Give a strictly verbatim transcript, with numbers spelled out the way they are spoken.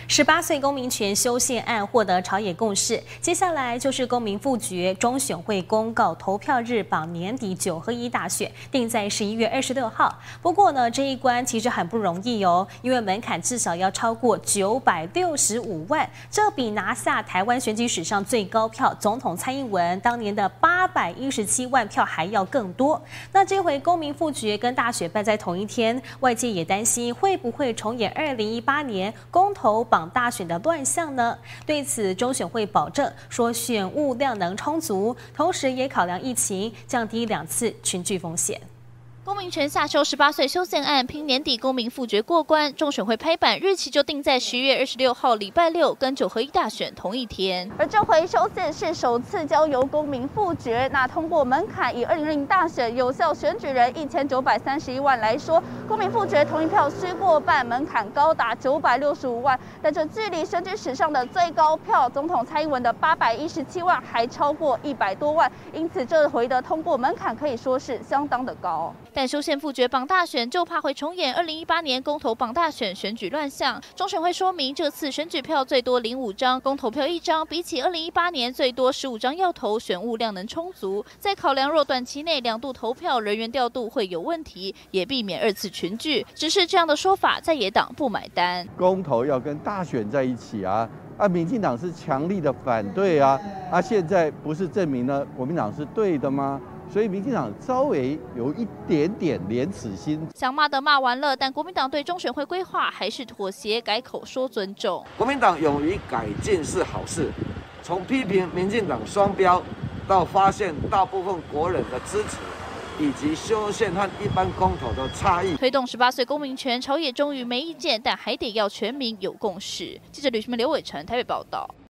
十八岁公民权修宪案获得朝野共识，接下来就是公民复决，中选会公告投票日绑年底九合一大选，定在十一月二十六号。不过呢，这一关其实很不容易哦，因为门槛至少要超过九百六十五万，这比拿下台湾选举史上最高票总统蔡英文当年的八百一十七万票还要更多。那这回公民复决跟大选办在同一天，外界也担心会不会重演二零一八年公投绑大选的乱象呢？对此，中选会保证说选务量能充足，同时也考量疫情，降低两次群聚风险。 公民权下修十八岁修宪案，拼年底公民复决过关，中选会拍板日期就定在十一月二十六号礼拜六，跟九合一大选同一天。而这回修宪是首次交由公民复决，那通过门槛以二零二零大选有效选举人一千九百三十一万来说，公民复决同一票需过半，门槛高达九百六十五万，但这距离选举史上的最高票总统蔡英文的八百一十七万还超过一百多万，因此这回的通过门槛可以说是相当的高。但修宪复决绑大选，就怕会重演二零一八年公投绑大选选举乱象。中选会说明，这次选举票最多零五张，公投票一张，比起二零一八年最多十五张要投，选务量能充足。在考量若短期内两度投票人员调度会有问题，也避免二次群聚。只是这样的说法，在野党不买单。 公投要跟大选在一起啊！啊，民进党是强力的反对啊！啊，现在不是证明了国民党是对的吗？所以民进党稍微有一点点廉耻心， 想骂的骂完了，但国民党对中选会规划还是妥协，改口说尊重。 国民党勇于改进是好事，从批评民进党双标，到发现大部分国人的支持，以及修宪和一般公投的差异。 推动十八岁公民权，朝野终于没意见，但还得要全民有共识。记者吕新梅、刘伟成台北报道。